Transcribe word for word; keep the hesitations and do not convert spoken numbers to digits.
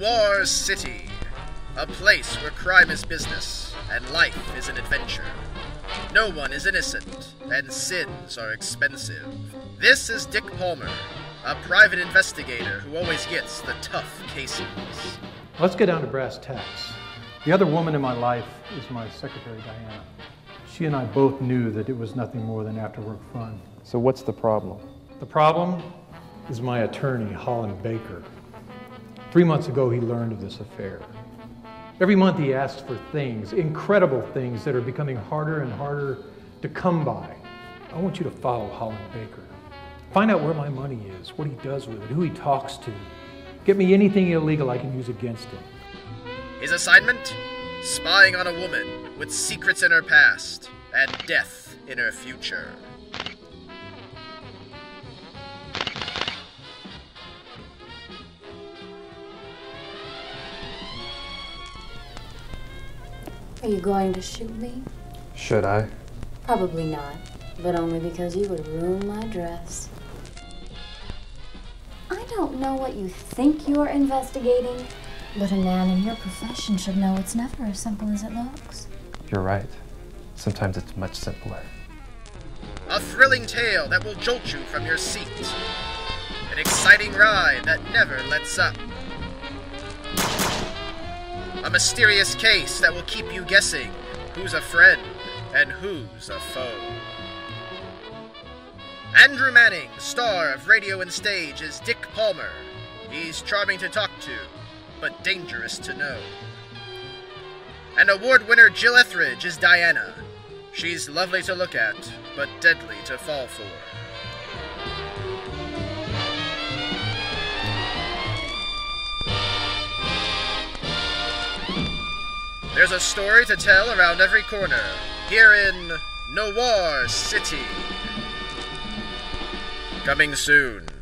Noir City, a place where crime is business and life is an adventure. No one is innocent, and sins are expensive. This is Dick Palmer, a private investigator who always gets the tough cases. Let's get down to brass tacks. The other woman in my life is my secretary, Diana. She and I both knew that it was nothing more than after-work fun. So what's the problem? The problem is my attorney, Holland Baker. Three months ago, he learned of this affair. Every month he asks for things, incredible things that are becoming harder and harder to come by. I want you to follow Holland Baker. Find out where my money is, what he does with it, who he talks to. Get me anything illegal I can use against him. His assignment? Spying on a woman with secrets in her past and death in her future. Are you going to shoot me? Should I? Probably not, but only because you would ruin my dress. I don't know what you think you're investigating, but a man in your profession should know it's never as simple as it looks. You're right. Sometimes it's much simpler. A thrilling tale that will jolt you from your seat. An exciting ride that never lets up. A mysterious case that will keep you guessing who's a friend and who's a foe. Andrew Manning, star of radio and stage, is Dick Palmer. He's charming to talk to, but dangerous to know. And award winner Jill Etheridge is Diana. She's lovely to look at, but deadly to fall for. There's a story to tell around every corner, here in Noir City. Coming soon.